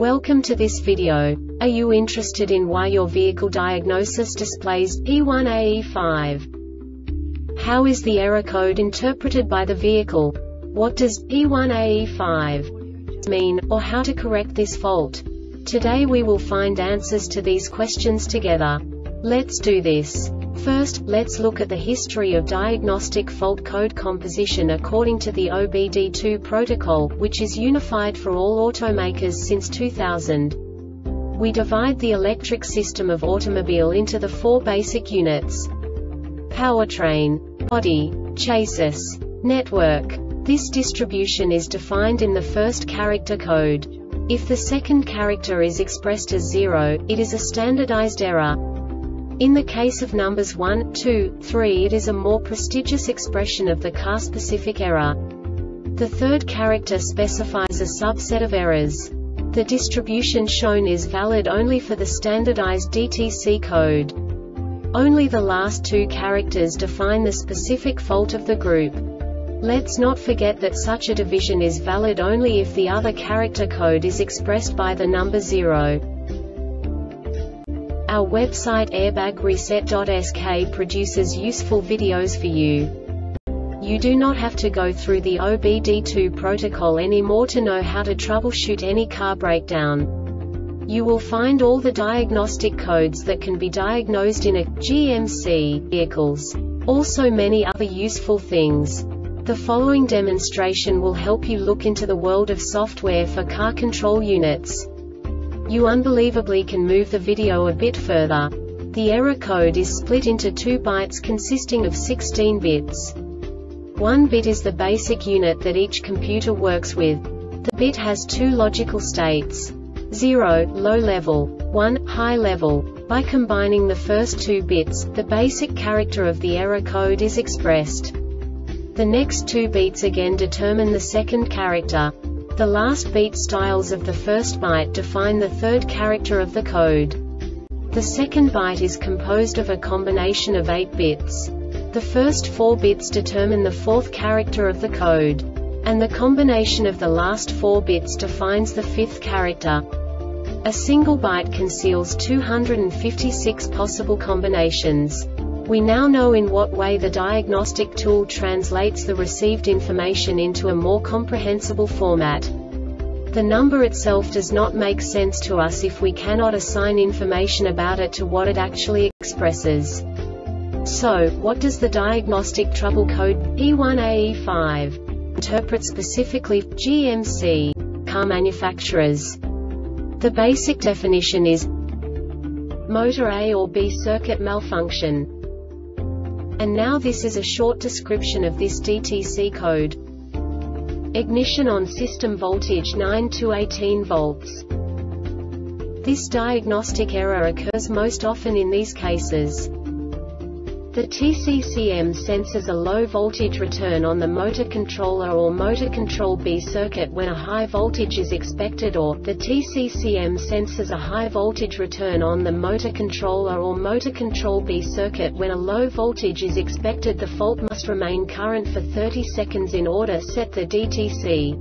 Welcome to this video. Are you interested in why your vehicle diagnosis displays P1AE5? How is the error code interpreted by the vehicle? What does P1AE5 mean, or how to correct this fault? Today we will find answers to these questions together. Let's do this. First, let's look at the history of diagnostic fault code composition according to the OBD2 protocol, which is unified for all automakers since 2000. We divide the electric system of automobile into the four basic units: powertrain, body, chassis, network. This distribution is defined in the first character code. If the second character is expressed as 0, it is a standardized error. In the case of numbers 1, 2, 3, it is a more prestigious expression of the car-specific error. The third character specifies a subset of errors. The distribution shown is valid only for the standardized DTC code. Only the last two characters define the specific fault of the group. Let's not forget that such a division is valid only if the other character code is expressed by the number 0. Our website airbagreset.sk produces useful videos for you. You do not have to go through the OBD2 protocol anymore to know how to troubleshoot any car breakdown. You will find all the diagnostic codes that can be diagnosed in a GMC vehicles. Also many other useful things. The following demonstration will help you look into the world of software for car control units. You unbelievably can move the video a bit further. The error code is split into 2 bytes consisting of 16 bits. 1 bit is the basic unit that each computer works with. The bit has 2 logical states: 0, low level, 1, high level. By combining the first 2 bits, the basic character of the error code is expressed. The next 2 beats again determine the second character. The last beat styles of the first byte define the third character of the code. The second byte is composed of a combination of 8 bits. The first 4 bits determine the fourth character of the code. And the combination of the last 4 bits defines the fifth character. A single byte conceals 256 possible combinations. We now know in what way the diagnostic tool translates the received information into a more comprehensible format. The number itself does not make sense to us if we cannot assign information about it to what it actually expresses. So, what does the diagnostic trouble code P1AE5 interpret specifically for GMC car manufacturers? The basic definition is motor A or B circuit malfunction. And now this is a short description of this DTC code. Ignition on system voltage 9 to 18 volts. This diagnostic error occurs most often in these cases. The TCCM senses a low voltage return on the motor controller or motor control B circuit when a high voltage is expected, or the TCCM senses a high voltage return on the motor controller or motor control B circuit when a low voltage is expected. The fault must remain current for 30 seconds in order to set the DTC.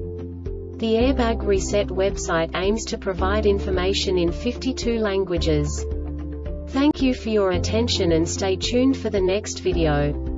The Airbag Reset website aims to provide information in 52 languages. Thank you for your attention and stay tuned for the next video.